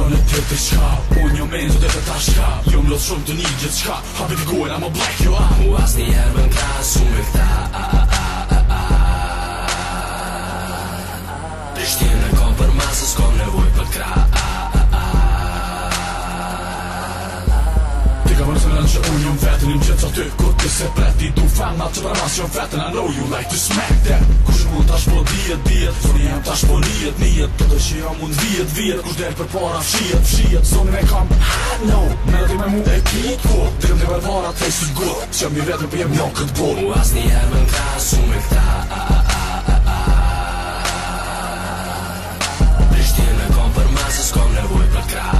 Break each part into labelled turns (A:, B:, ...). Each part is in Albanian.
A: në tjetër qka Unë jo menzo dhe të ta shka Jo mlodh shumë të një gjithë qka Hapi të gojnë, I'm a black jo a
B: Mu as një herë më n'krasu me këta Prishtinë e kom për masë s'kom nevoj për t'kra
A: Ti ka vërësën që unë jom vetën Im gjithë aty kur ti se preti Du femna që pra mas jom vetën I know you like to smack that Kush mund tash po dijet Fërni jam tash po nijet Të që jam mund vijet Kush der për para fshijet Zonin e kam no Me dhe ti me mu e kiko Dikëm të për para të fejsut gut Që jam një vetën për jem njonë këtë bot
B: Mu as një herë më n'krasu me këta Prishtinë e kom për masë s'kom nevoj për t'kra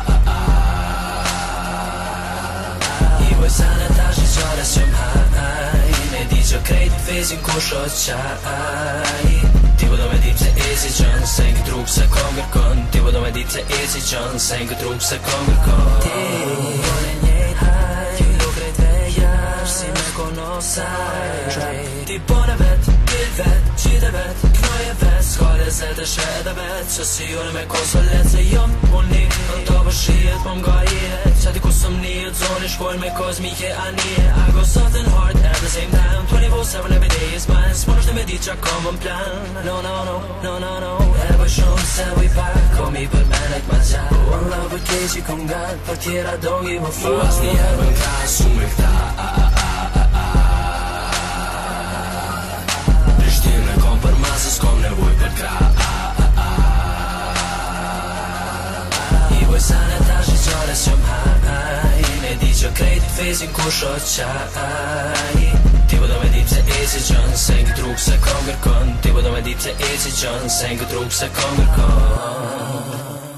B: Sana tash I qare s'jom haj Me di që krejt vezin kush o qaj Ti po do me di pse e si qën Se në këtë rrug se kom kërkon Ti po do me di pse e si qën Se në këtë rrug se kom kërkon Ti bone njejt haj Ti do krejt vejash Si me konosaj Ti bone vet, il vet, qite vet Knoj e vet, s'ka lezet e shed e vet Që si unë me konsolet Se jom puni Në to përshijet po m'ga jetë Qati ku sëm njët Zoni shkojnë me kozmike anije I go something hard at the same time 24/7 every day is mine S'mon është me dit qa kom më plan No E bëj shumë se we back Komi për menek ma gjatë One love për keqi kom gat Për tjera don't give a fuck Mu as një herë më n'krasu me këta Prishtinë e kom për masë s'kom nevoj për t'kra Sana tash I qare s'jom haj Me di që krejt vezin kush o qaj Ti po do me di pse e si qën Se në këtë rrug se kom kërkon Ti po do me di pse e si qën Se në këtë rrug se kom kërkon